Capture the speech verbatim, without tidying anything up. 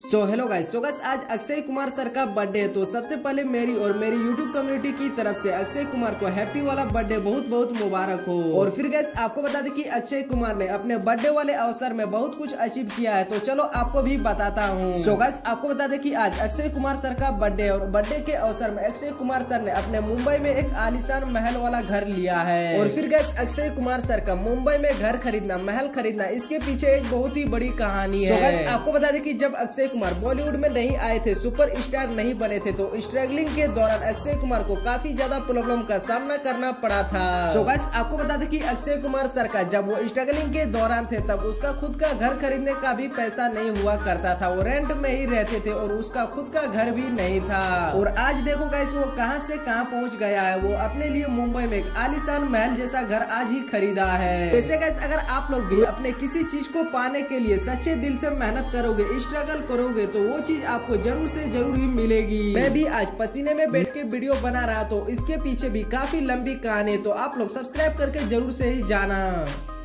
सो hello guys so guys आज Akshay Kumar sir का birthday है। तो सबसे पहले मेरी और मेरी यूट्यूब कम्युनिटी की तरफ से अक्षय कुमार को हैप्पी वाला बर्थडे बहुत बहुत मुबारक हो। और फिर गाइस आपको बता दें कि अक्षय कुमार ने अपने बर्थडे वाले अवसर में बहुत कुछ अचीव किया है, तो चलो आपको भी बताता हूँ। सो गाइस आपको बता दें कि आज अक्षय कुमार सर का बर्थडे है और बर्थडे के अवसर में अक्षय कुमार सर ने अपने मुंबई में एक आलीशान महल वाला घर लिया है। और फिर गाइस अक्षय कुमार सर का मुंबई में घर खरीदना, महल खरीदना, इसके पीछे एक बहुत ही बड़ी कहानी है। so गाइस आपको बता दें कि जब अक्षय कुमार बॉलीवुड में नहीं आए थे, सुपर स्टार नहीं बने थे, तो स्ट्रगलिंग के दौरान अक्षय कुमार को काफी ज्यादा प्रॉब्लम का सामना करना पड़ा था। सो गाइस आपको बता दें कि अक्षय कुमार सर का जब वो स्ट्रगलिंग के दौरान थे तब उसका खुद का घर खरीदने का भी पैसा नहीं हुआ करता था, वो रेंट में ही रहते थे और उसका खुद का घर भी नहीं था। और आज देखो गाइस वो कहां से कहां पहुंच गया है, वो अपने लिए मुंबई में एक आलीशान महल जैसा घर आज ही खरीदा है। वैसे गाइस अगर आप लोग भी अपने किसी चीज को पाने के लिए सच्चे दिल से मेहनत करोगे, स्ट्रगल करोगे, तो वो चीज आपको जरूर से जरूर ही मिलेगी। मैं भी आज पसीने में बैठ के वीडियो बना रहा, तो इसके पीछे भी काफी लंबी कहानी है, तो आप लोग सब्सक्राइब करके जरूर से ही जाना।